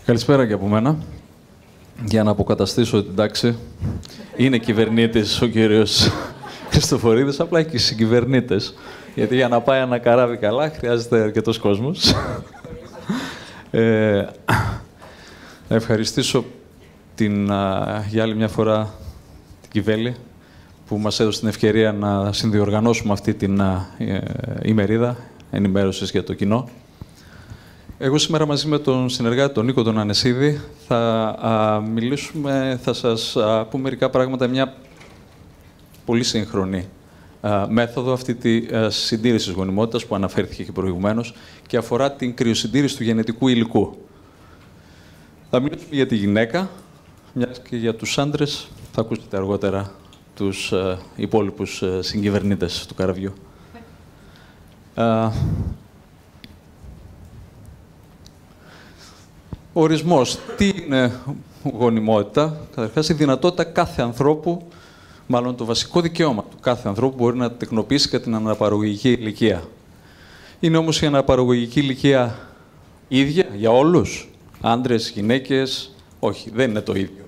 Καλησπέρα και από μένα. Για να αποκαταστήσω την τάξη, είναι κυβερνήτης ο κύριος Χριστοφορίδης, απλά έχει και συγκυβερνήτες. Γιατί για να πάει ένα καράβι καλά χρειάζεται αρκετός κόσμος. Να ευχαριστήσω για άλλη μια φορά την Κιβέλη που μας έδωσε την ευκαιρία να συνδιοργανώσουμε αυτή την ημερίδα ενημέρωσης για το κοινό. Εγώ σήμερα μαζί με τον συνεργάτη, τον Νίκο τον Ανεσίδη, θα σας πούμε μερικά πράγματα, μια πολύ σύγχρονη μέθοδο, αυτή τη συντήρηση γονιμότητας που αναφέρθηκε και προηγουμένως και αφορά την κρυοσυντήρηση του γενετικού υλικού. Θα μιλήσουμε για τη γυναίκα, μιας και για τους άντρες θα ακούσετε αργότερα τους υπόλοιπους συγκυβερνήτες του καραβιού. Ο ορισμός. Τι είναι γονιμότητα? Καταρχάς, η δυνατότητα κάθε ανθρώπου, μάλλον το βασικό δικαίωμα του κάθε ανθρώπου, μπορεί να τεκνοποιήσει κατά την αναπαραγωγική ηλικία. Είναι όμως η αναπαραγωγική ηλικία ίδια για όλους, άντρες, γυναίκες? Όχι, δεν είναι το ίδιο.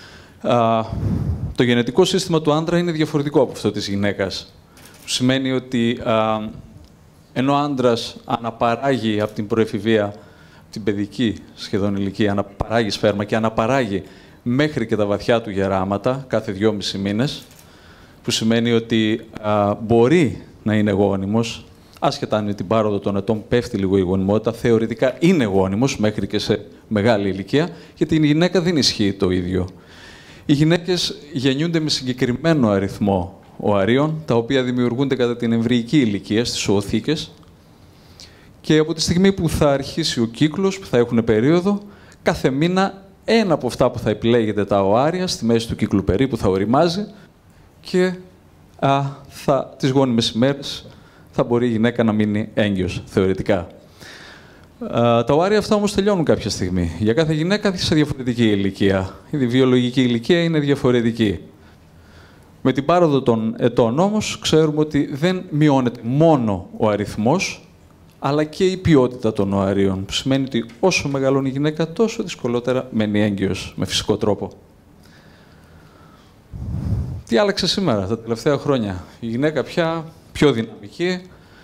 Το γενετικό σύστημα του άντρα είναι διαφορετικό από αυτό της γυναίκας. Σημαίνει ότι ενώ ο άντρας αναπαράγει από την προεφηβεία, την παιδική σχεδόν ηλικία, αναπαράγει σπέρμα και αναπαράγει μέχρι και τα βαθιά του γεράματα κάθε 2,5 μήνες, που σημαίνει ότι μπορεί να είναι γόνιμος, άσχετα αν με την πάροδο των ετών πέφτει λίγο η γονιμότητα, θεωρητικά είναι γόνιμος μέχρι και σε μεγάλη ηλικία, γιατί η γυναίκα δεν ισχύει το ίδιο. Οι γυναίκες γεννιούνται με συγκεκριμένο αριθμό οαρίων, τα οποία δημιουργούνται κατά την εμβρυϊκή ηλικία στις οοθήκες, και από τη στιγμή που θα αρχίσει ο κύκλος, που θα έχουν περίοδο, κάθε μήνα ένα από αυτά που θα επιλέγεται τα οάρια, στη μέση του κύκλου περίπου θα οριμάζει και τις γόνιμες ημέρες θα μπορεί η γυναίκα να μείνει έγκυος, θεωρητικά. Τα οάρια αυτά όμως τελειώνουν κάποια στιγμή. Για κάθε γυναίκα σε διαφορετική ηλικία. Η βιολογική ηλικία είναι διαφορετική. Με την πάροδο των ετών όμως ξέρουμε ότι δεν μειώνεται μόνο ο αριθμός, αλλά και η ποιότητα των οαρίων, που σημαίνει ότι όσο μεγαλώνει η γυναίκα, τόσο δυσκολότερα μένει έγκυος, με φυσικό τρόπο. Τι άλλαξε σήμερα, τα τελευταία χρόνια? Η γυναίκα πια πιο δυναμική,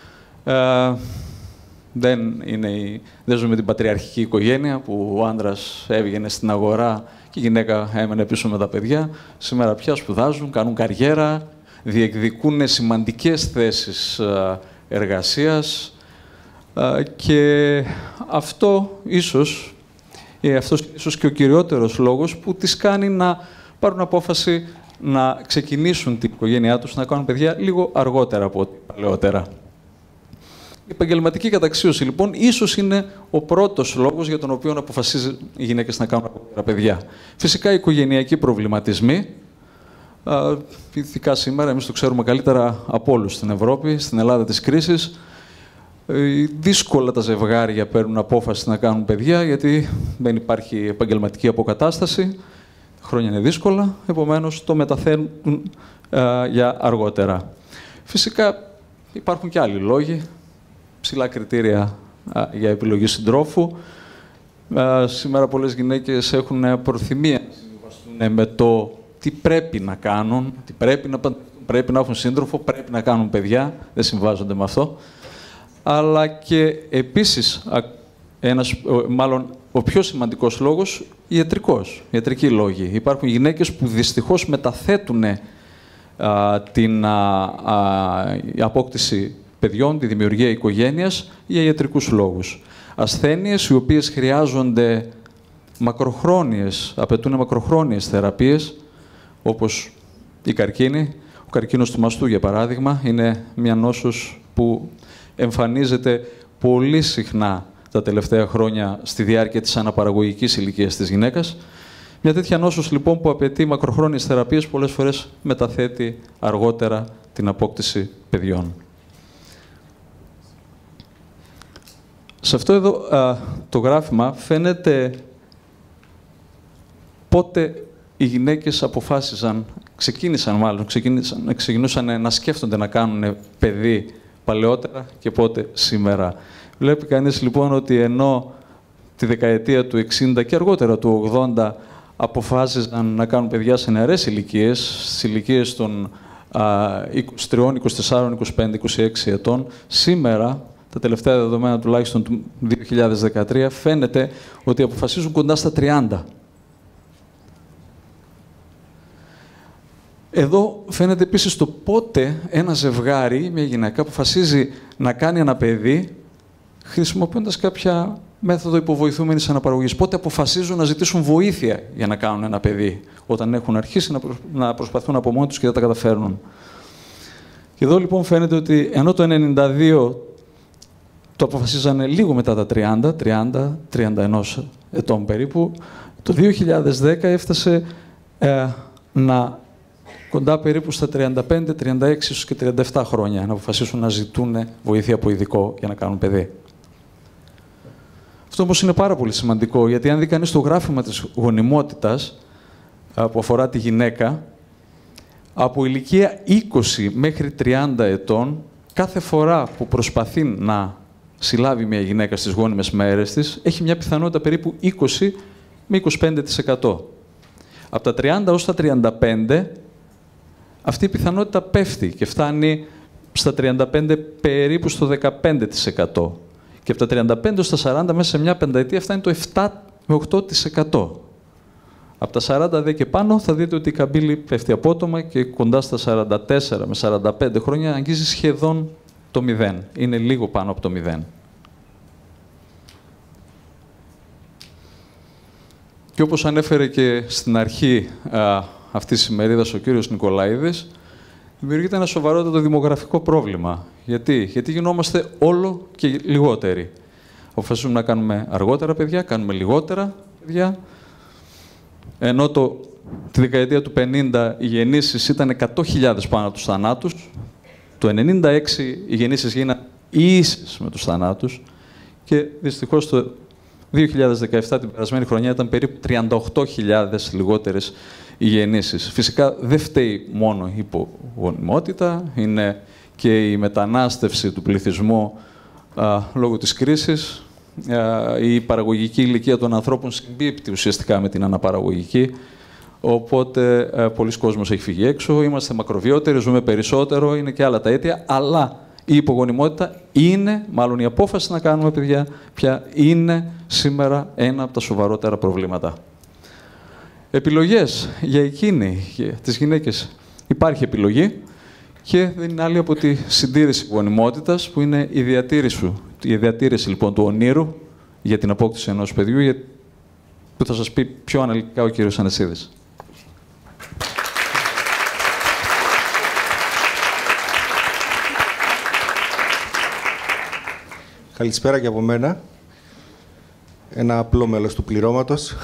δεν ζούμε την πατριαρχική οικογένεια, που ο άντρας έβγαινε στην αγορά και η γυναίκα έμενε πίσω με τα παιδιά. Σήμερα πια σπουδάζουν, κάνουν καριέρα, διεκδικούν σημαντικές θέσεις εργασίας, και αυτός ίσως και ο κυριότερος λόγος που τις κάνει να πάρουν απόφαση να ξεκινήσουν την οικογένειά τους, να κάνουν παιδιά λίγο αργότερα από ό,τι παλαιότερα. Η επαγγελματική καταξίωση, λοιπόν, ίσως είναι ο πρώτος λόγος για τον οποίο αποφασίζουν οι γυναίκες να κάνουν αργότερα παιδιά. Φυσικά, οι οικογενειακοί προβληματισμοί, ειδικά σήμερα, εμείς το ξέρουμε καλύτερα από όλους στην Ευρώπη, στην Ελλάδα της κρίσης. Δύσκολα τα ζευγάρια παίρνουν απόφαση να κάνουν παιδιά, γιατί δεν υπάρχει επαγγελματική αποκατάσταση. Χρόνια είναι δύσκολα, επομένως το μεταθέτουν για αργότερα. Φυσικά υπάρχουν και άλλοι λόγοι, ψηλά κριτήρια για επιλογή συντρόφου. Σήμερα πολλές γυναίκες έχουν προθυμία να συμβιβαστούν με το τι πρέπει να κάνουν, τι πρέπει να έχουν σύντροφο, πρέπει να κάνουν παιδιά, δεν συμβάζονται με αυτό. Αλλά και επίσης, ο πιο σημαντικός λόγος, ιατρικοί λόγοι. Υπάρχουν γυναίκες που δυστυχώς μεταθέτουν την απόκτηση παιδιών, τη δημιουργία οικογένειας, για ιατρικούς λόγους. Ασθένειες οι οποίες χρειάζονται απαιτούν μακροχρόνιες θεραπείες, όπως η καρκίνη. Ο καρκίνος του μαστού, για παράδειγμα, είναι μια νόσος που εμφανίζεται πολύ συχνά τα τελευταία χρόνια στη διάρκεια της αναπαραγωγικής ηλικίας της γυναίκας. Μια τέτοια νόσος, λοιπόν, που απαιτεί μακροχρόνιες θεραπείες, πολλές φορές μεταθέτει αργότερα την απόκτηση παιδιών. Σε αυτό εδώ το γράφημα φαίνεται πότε οι γυναίκες ξεκινούσαν να σκέφτονται να κάνουν παιδί παλαιότερα και πότε σήμερα. Βλέπει κανείς, λοιπόν, ότι ενώ τη δεκαετία του 60 και αργότερα του 80 αποφάσιζαν να κάνουν παιδιά σε νεαρές ηλικίες, στις ηλικίες των 23, 24, 25, 26 ετών. Σήμερα, τα τελευταία δεδομένα τουλάχιστον του 2013, φαίνεται ότι αποφασίζουν κοντά στα 30. Εδώ φαίνεται επίσης το πότε ένα ζευγάρι, μια γυναίκα, αποφασίζει να κάνει ένα παιδί χρησιμοποιώντας κάποια μέθοδο υποβοηθούμενης αναπαραγωγής. Πότε αποφασίζουν να ζητήσουν βοήθεια για να κάνουν ένα παιδί, όταν έχουν αρχίσει να προσπαθούν από μόνοι τους και δεν τα καταφέρνουν. Και εδώ λοιπόν φαίνεται ότι ενώ το 1992 το αποφασίζανε λίγο μετά τα 30, 31 ετών περίπου, το 2010 έφτασε να κοντά περίπου στα 35, 36, ίσως και 37 χρόνια να αποφασίσουν να ζητούν βοήθεια από ειδικό για να κάνουν παιδί. Αυτό όμως είναι πάρα πολύ σημαντικό, γιατί αν δει κανείς το γράφημα της γονιμότητας που αφορά τη γυναίκα, από ηλικία 20 μέχρι 30 ετών, κάθε φορά που προσπαθεί να συλλάβει μια γυναίκα στις γόνιμες μέρες της, έχει μια πιθανότητα περίπου 20 με 25%. Από τα 30 ως τα 35, αυτή η πιθανότητα πέφτει και φτάνει στα 35 περίπου στο 15%. Και από τα 35 ως τα 40 μέσα σε μια πενταετία φτάνει το 7 με 8%. Από τα 40 δε και πάνω θα δείτε ότι η καμπύλη πέφτει απότομα και κοντά στα 44 με 45 χρόνια αγγίζει σχεδόν το 0. Είναι λίγο πάνω από το 0. Και όπως ανέφερε και στην αρχή αυτής της ημερίδας ο κύριος Νικολαίδης, δημιουργείται ένα σοβαρότατο δημογραφικό πρόβλημα. Γιατί γινόμαστε όλο και λιγότεροι. Αποφασίζουμε να κάνουμε αργότερα παιδιά, κάνουμε λιγότερα παιδιά. Ενώ τη δεκαετία του 50 οι γεννήσεις ήταν 100.000 πάνω από τους θανάτους. Το 1996 οι γεννήσεις γίνανε ίσες με τους θανάτους. Και δυστυχώς το 2017, την περασμένη χρονιά, ήταν περίπου 38.000 λιγότερες οι γεννήσεις. Φυσικά δεν φταίει μόνο η υπογονιμότητα, είναι και η μετανάστευση του πληθυσμού λόγω της κρίσης. Η παραγωγική ηλικία των ανθρώπων συμπίπτει ουσιαστικά με την αναπαραγωγική, οπότε πολλοί κόσμος έχει φύγει έξω, είμαστε μακροβιότεροι, ζούμε περισσότερο, είναι και άλλα τα αίτια, αλλά η υπογονιμότητα είναι, μάλλον η απόφαση να κάνουμε παιδιά, πια είναι σήμερα ένα από τα σοβαρότερα προβλήματα. Επιλογές για για τις γυναίκες. Υπάρχει επιλογή και δεν είναι άλλη από τη συντήρηση γονιμότητας, που είναι η διατήρηση λοιπόν του ονείρου για την απόκτηση ενός παιδιού, που θα σας πει πιο αναλυτικά ο κύριος Ανεσίδης. Καλησπέρα και από μένα. Ένα απλό μέλος του πληρώματος.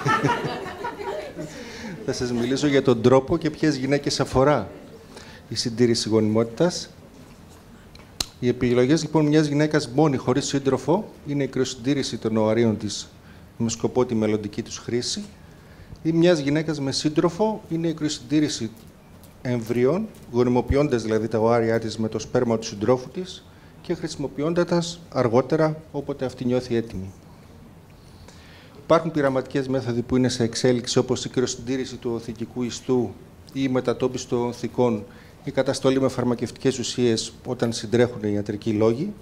Θα σας μιλήσω για τον τρόπο και ποιες γυναίκες αφορά η συντήρηση γονιμότητας. Οι επιλογές λοιπόν μιας γυναίκας μόνη χωρίς σύντροφο είναι η κρυοσυντήρηση των οαρίων της με σκοπό τη μελλοντική τους χρήση, ή μιας γυναίκας με σύντροφο είναι η κρυοσυντήρηση εμβριών, γονιμοποιώντας δηλαδή τα οάρια της με το σπέρμα του συντρόφου της και χρησιμοποιώντας τα αργότερα όποτε αυτή νιώθει έτοιμη. Υπάρχουν πειραματικές μέθοδοι που είναι σε εξέλιξη, όπως η κρυοσυντήρηση του οθικικού ιστού ή η μετατόπιση των οθικών, η καταστολή με φαρμακευτικές ουσίες όταν συντρέχουν οι ιατρικοί λόγοι.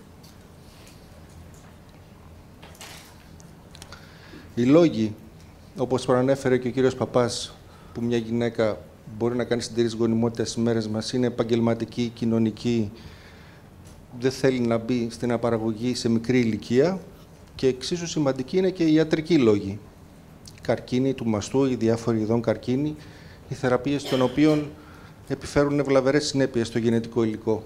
Οι λόγοι, όπως προανέφερε και ο κύριος Παπάς, που μια γυναίκα μπορεί να κάνει συντήρηση γονιμότητας στις μέρες μας, είναι επαγγελματική, κοινωνική, δεν θέλει να μπει στην απαραγωγή σε μικρή ηλικία, και εξίσου σημαντική είναι και οι ιατρικοί λόγοι. Η καρκίνη του μαστού, οι διάφοροι ειδών καρκίνη, οι θεραπείες των οποίων επιφέρουν βλαβερές συνέπειες στο γενετικό υλικό.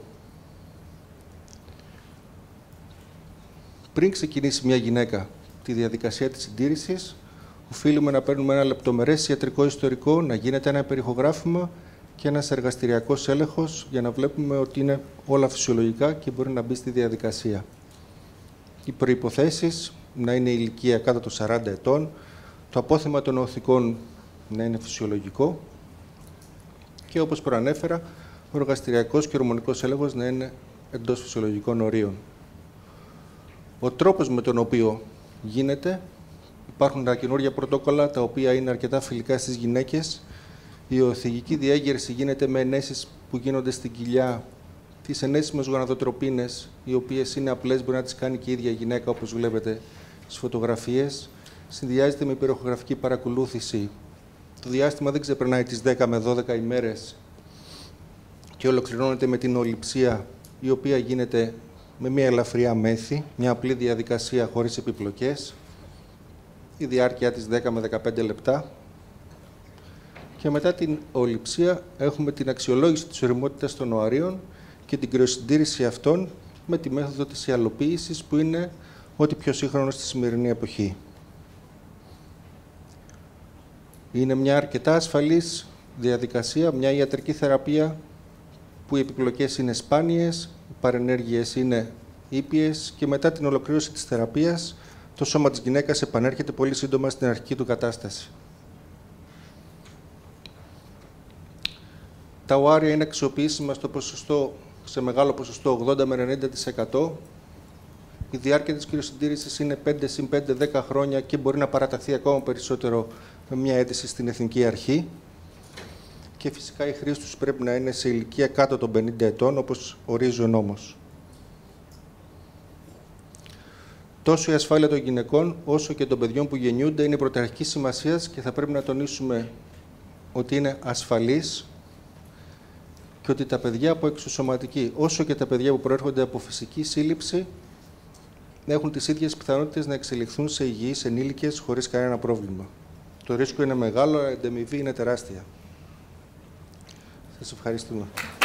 Πριν ξεκινήσει μια γυναίκα τη διαδικασία της συντήρησης, οφείλουμε να παίρνουμε ένα λεπτομερές ιατρικό ιστορικό, να γίνεται ένα περιχογράφημα και ένας εργαστηριακός έλεγχος για να βλέπουμε ότι είναι όλα φυσιολογικά και μπορεί να μπει στη διαδικασία. Οι προϋποθέσεις να είναι η ηλικία κάτω των 40 ετών, το απόθεμα των οθικών να είναι φυσιολογικό και, όπως προανέφερα, ο εργαστηριακός και ορμονικός έλεγχος να είναι εντός φυσιολογικών ορίων. Ο τρόπος με τον οποίο γίνεται Υπάρχουν τα καινούργια πρωτόκολλα, τα οποία είναι αρκετά φιλικά στις γυναίκες. Η οθυγική διέγερση γίνεται με ενέσεις που γίνονται στην κοιλιά, τις ενέσιμες γοναδοτροπίνες, οι οποίες είναι απλές, μπορεί να τις κάνει και η ίδια η γυναίκα, όπως βλέπετε στις φωτογραφίες. Συνδυάζεται με υπεροχογραφική παρακολούθηση. Το διάστημα δεν ξεπερνάει τις 10 με 12 ημέρες και ολοκληρώνεται με την ολιψία, η οποία γίνεται με μια ελαφριά μέθη, μια απλή διαδικασία χωρίς επιπλοκές. Η διάρκεια της 10 με 15 λεπτά. Και μετά την ολιψία έχουμε την αξιολόγηση της ωριμότητας των οαρίων και την κρυοσυντήρηση αυτών με τη μέθοδο της ιαλοποίησης, που είναι ό,τι πιο σύγχρονο στη σημερινή εποχή. Είναι μια αρκετά ασφαλής διαδικασία, μια ιατρική θεραπεία που οι επιπλοκές είναι σπάνιες, οι παρενέργειες είναι ήπιες και μετά την ολοκλήρωση της θεραπείας το σώμα της γυναίκας επανέρχεται πολύ σύντομα στην αρχική του κατάσταση. Τα οάρια είναι αξιοποιήσιμα σε μεγάλο ποσοστό, 80 με 90%. Η διάρκεια της κρυοσυντήρησης είναι 5-10 χρόνια και μπορεί να παραταθεί ακόμα περισσότερο με μια αίτηση στην Εθνική Αρχή. Και φυσικά η χρήση τους πρέπει να είναι σε ηλικία κάτω των 50 ετών, όπως ορίζει ο νόμος. Τόσο η ασφάλεια των γυναικών, όσο και των παιδιών που γεννιούνται είναι πρωταρχικής σημασίας και θα πρέπει να τονίσουμε ότι είναι ασφαλής και ότι τα παιδιά από εξωσωματική, όσο και τα παιδιά που προέρχονται από φυσική σύλληψη, έχουν τις ίδιες πιθανότητες να εξελιχθούν σε υγιείς ενήλικες χωρίς κανένα πρόβλημα. Το ρίσκο είναι μεγάλο, αλλά η ανταμοιβή είναι τεράστια. Σας ευχαριστούμε.